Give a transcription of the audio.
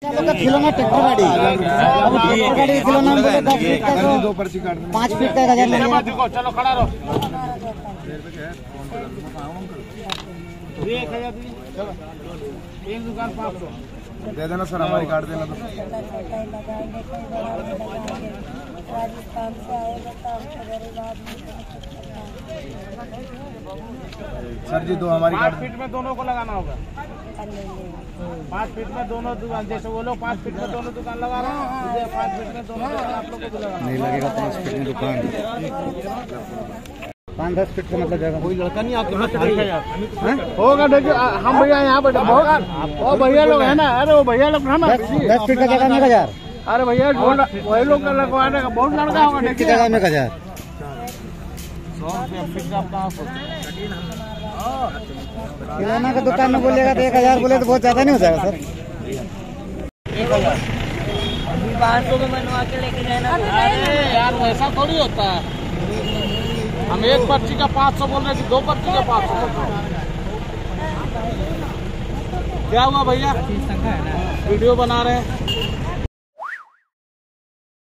खिलौना ट्रैक्टर गाड़ी, अब ट्रैक्टर गाड़ी का खिलौना बोले 10 फीट का तो 5 फीट का 1000 लगेगा। चलो खड़ा रहो। एक दुकान 500 दे देना सर, हमारी काट देना। तो राजस्थान से आएगा सर जी, दो हमारी 5 फीट में दोनों को लगाना होगा। 5 फीट में दोनों दुकान, जैसे वो लोग 5 फीट में दोनों दुकान लगा रहे हैं, 5 फीट में दोनों दुकान आप लोग को भी लगाना नहीं लगेगा 5 फीट में दुकान, 5-10 फीट का मतलब जाएगा। कोई लड़का नहीं आपके पास होगा। देखिए हम भैया यहाँ पर होगा, वो भैया लोग है ना, अरे वो भैया लोग है ना 10 फीट का जगह में 1000। अरे भैया वही लोग लगवाने का बहुत लड़का होगा। की जगह में 1000। खिलौना का दुकान में बोलेगा तो 1000 बोले तो बहुत ज्यादा नहीं हो जाएगा सर। 500 में बनवा के लेके जाना। अरे यार वैसा थोड़ी होता है। हम एक पर्ची का 500 बोल रहे हैं कि 2 पर्ची का 500 बोल रहे हैं। क्या हुआ भैया, वीडियो बना रहे हैं।